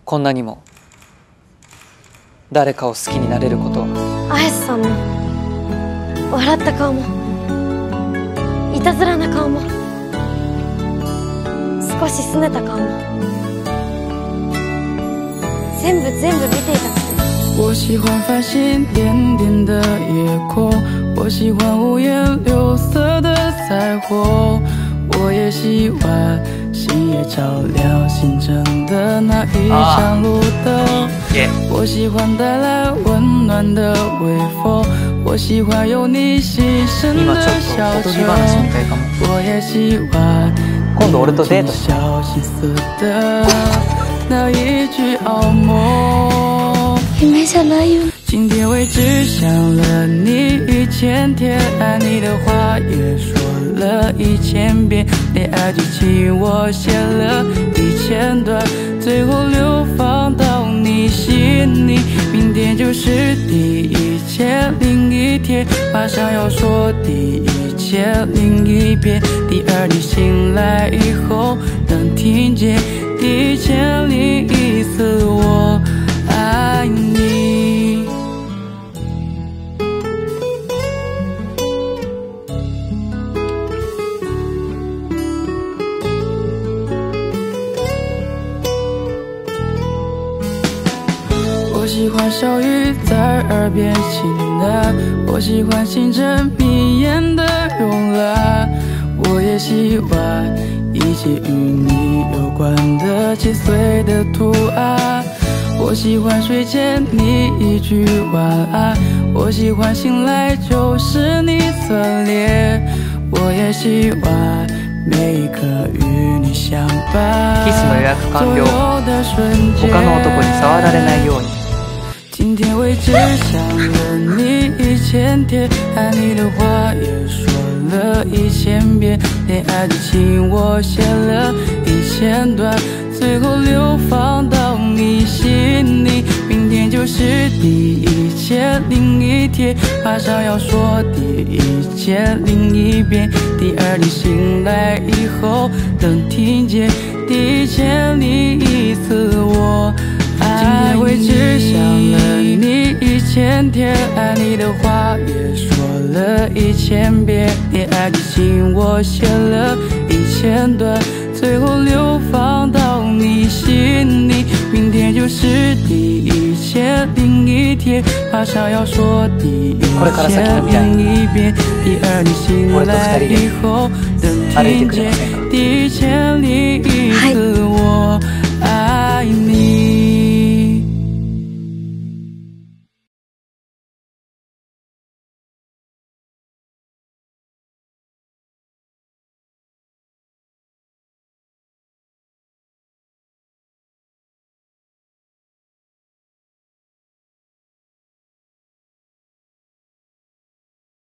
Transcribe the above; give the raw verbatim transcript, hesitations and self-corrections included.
こんなにも誰かを好きになれることは。 綾瀬さんの笑った顔もいたずらな顔も少し拗ねた顔も全部全部見ていたくて。 我喜欢繁星点点的夜空，我喜欢五颜六色的彩虹，我也喜欢星夜照亮星辰的那一盏路灯。我喜欢带来温暖的微风，我喜欢有你细声的笑声，我也喜欢你小心思的那一句傲梦。今天为只想了你一千天，爱你的话也说了一千遍，恋爱剧情我写了一千段，最后流放到你心里。明天就是第一千零一天，马上要说第一千零一遍。第二天醒来以后，能听见第一千零一次我爱你。我喜欢小雨在耳边轻喃，我喜欢星辰迷眼的慵懒，我也喜欢一切与你有关的七岁的图案。我喜欢睡前你一句晚安，我喜欢醒来就是你侧脸，我也喜欢每一刻与你相伴。 キスの予約完了。他の男に触られないように。 今天为只想了你一千天，爱你的话也说了一千遍，恋爱剧情我写了一千段，最后流放到你心里。明天就是第一千零一天，马上要说第一千零一遍。第二天醒来以后，能听见第一千零一次我爱你。今天为只想了你一千天，爱你的话也说了一千遍，恋爱剧情我写了一千段，最后流放到你心里。明天就是第一千零一天，马上要说第一千零一遍。第二天醒来以后，能听见第一千零一次我